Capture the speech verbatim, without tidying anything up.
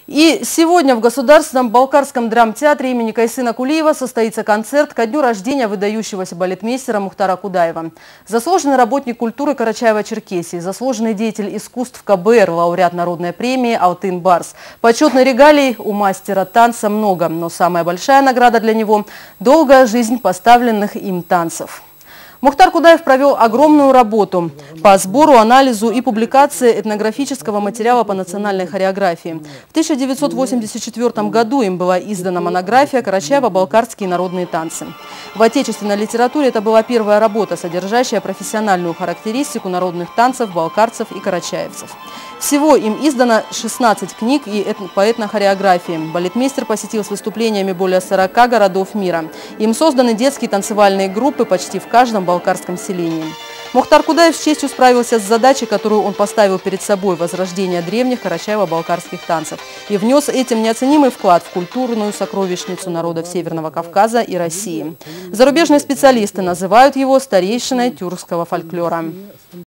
И сегодня в Государственном балкарском драмтеатре имени Кайсына Кулиева состоится концерт ко дню рождения выдающегося балетмейстера Мухтара Кудаева. Заслуженный работник культуры Карачаева-Черкесии, заслуженный деятель искусств ка бэ эр, лауреат народной премии Алтын Барс. Почетной регалий у мастера танца много, но самая большая награда для него – долгая жизнь поставленных им танцев. Мухтар Кудаев провел огромную работу по сбору, анализу и публикации этнографического материала по национальной хореографии. В тысяча девятьсот восемьдесят четвёртом году им была издана монография «Карачаево-балкарские народные танцы». В отечественной литературе это была первая работа, содержащая профессиональную характеристику народных танцев балкарцев и карачаевцев. Всего им издано шестнадцать книг и по этнохореографии. Балетмейстер посетил с выступлениями более сорока городов мира. Им созданы детские танцевальные группы почти в каждом балкарском селении. Мухтар Кудаев с честью справился с задачей, которую он поставил перед собой – возрождение древних карачаево-балкарских танцев. И внес этим неоценимый вклад в культурную сокровищницу народов Северного Кавказа и России. Зарубежные специалисты называют его старейшиной тюркского фольклора.